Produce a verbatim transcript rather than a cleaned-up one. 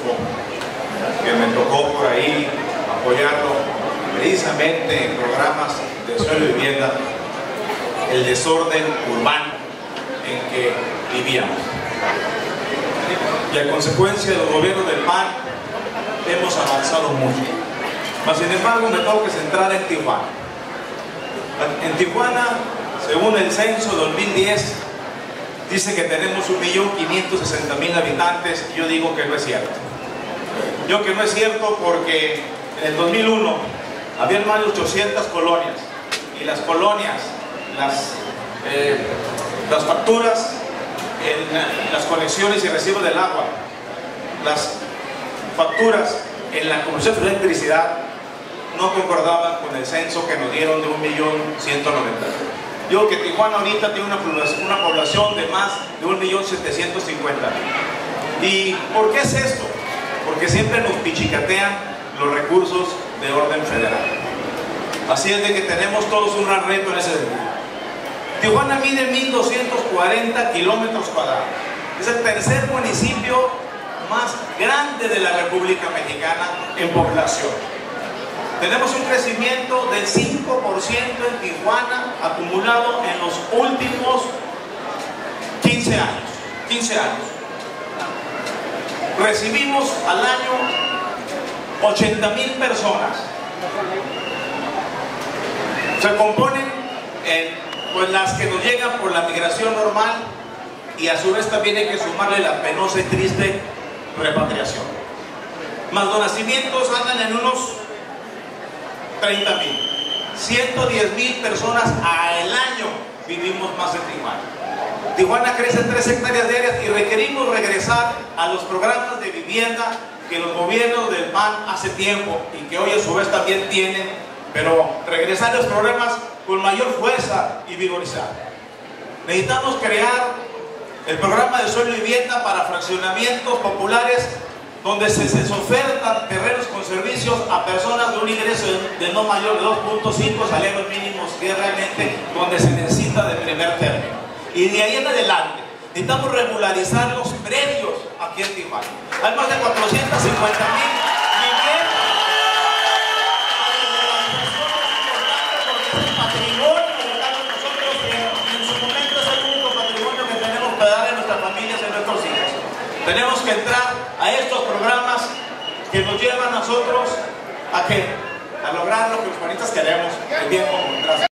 grupo que me tocó por ahí apoyarlo precisamente en programas de suelo y vivienda, el desorden urbano en que vivíamos. Y a consecuencia de los gobiernos del P A N hemos avanzado mucho. Mas, sin embargo, me tengo que centrar en Tijuana. En Tijuana, según el censo dos mil diez, dice que tenemos un millón quinientos sesenta mil habitantes, y yo digo que no es cierto. Yo que no es cierto porque en el dos mil uno había más de ochocientas colonias, y las colonias, las, eh, las facturas, en las conexiones y recibos del agua, las facturas en la Comisión de Electricidad no concordaban con el censo que nos dieron de un millón ciento noventa mil. Digo que Tijuana ahorita tiene una población, una población de más de un millón setecientos cincuenta mil. ¿Y por qué es esto? Porque siempre nos pichicatean los recursos de orden federal. Así es de que tenemos todos un gran reto en ese sentido. Tijuana mide mil doscientos cuarenta kilómetros cuadrados. Es el tercer municipio más grande de la República Mexicana en población. Tenemos un crecimiento del cinco por ciento en Tijuana acumulado en los últimos quince años. quince años. Recibimos al año ochenta mil personas. Se componen en pues las que nos llegan por la migración normal, y a su vez también hay que sumarle la penosa y triste repatriación. Más los nacimientos andan en unos treinta mil. ciento diez mil personas al año vivimos más en Tijuana. Tijuana crece en tres hectáreas diarias y requerimos regresar a los programas de vivienda que los gobiernos del P A N hace tiempo y que hoy a su vez también tienen, pero regresar a los programas con mayor fuerza y vigorizar. Necesitamos crear el programa de suelo y vivienda para fraccionamientos populares donde se, se ofertan terrenos con servicios a personas de un ingreso de, de no mayor de dos punto cinco salarios mínimos, que es realmente donde se necesita de primer término. Y de ahí en adelante necesitamos regularizar los predios aquí en Tijuana. Hay más de cuatrocientas cincuenta mil viviendas. Porque es el patrimonio que dejamos nosotros, que en su momento es el único patrimonio que tenemos para dar a nuestras familias y a nuestros hijos. Tenemos que entrar a estos programas que nos llevan a nosotros a, ¿qué? A lograr lo que los juanistas queremos, el bien común. Gracias.